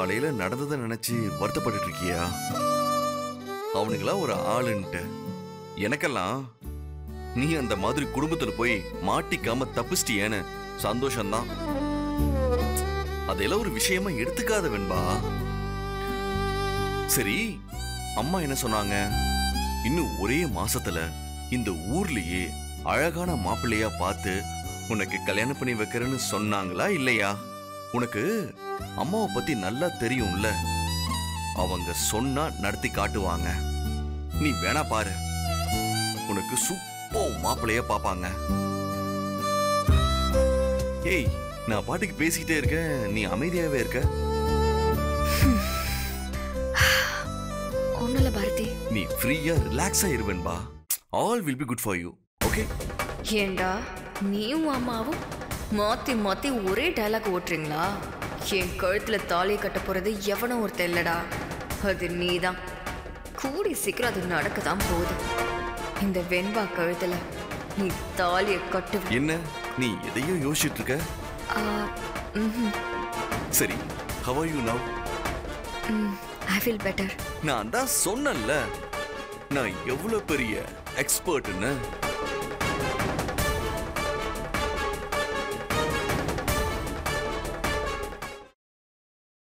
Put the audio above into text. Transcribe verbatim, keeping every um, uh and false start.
காலையில நடந்ததை நினைச்சு வருத்தப்பட்டு இருக்கியா? அவனுங்களா ஒரு ஆளுன்ட்டு. எனக்கெல்லாம் நீ அந்த மாதிரி குடும்பத்துல போய் மாட்டிக்காம தப்பிச்சிட்டியேன்னு சந்தோஷம்தான். அதெல்லாம் ஒரு விஷயமா எடுத்துக்காத வெண்பா. சரி, அம்மா என்ன சொன்னாங்க? இன்னும் ஒரே மாசத்துல இந்த ஊர்லயே அழகான மாப்பிள்ளையா பார்த்து உனக்கு கல்யாணம் பண்ணி வைக்கிறேன்னு சொன்னாங்களா இல்லையா? உனக்கு அம்மாவை பத்தி நல்லா தெரியும்ல. அவங்க சொன்னா நடத்தி காட்டுவாங்க. நீ வேணா பாரு, உனக்கு சூப்பர் மாப்பிள்ளையா பாப்பாங்க. ஏய், நான் பாட்டுக்கு பேசிக்கிட்டே இருக்கேன், நீ அமைதியாவே இருக்க. ஒண்ணுல பாரதி, நீ ஃப்ரீயா ரிலாக்ஸா இருவேன்பா. All will be good for you. Okay? ஏண்டா நீயும் அம்மாவும் மாத்தி மாத்தி ஒரே டயலாக் ஓட்டுறீங்களா? என் கழுத்துல தாலியை கட்ட போறது எவனும் ஒருத்தர் இல்லடா, அது நீதான். கூடி சீக்கிரம் அது நடக்கதான் போகுது. இந்த வெண்பா கழுத்துல நீ தாலியை கட்டு. என்ன நீ எதையோ யோசிச்சுட்டு இருக்க? சரி, how are you now? I feel better. நான் தான் சொன்னேன்ல, நான் எவ்வளவு பெரிய எக்ஸ்பர்ட்னு.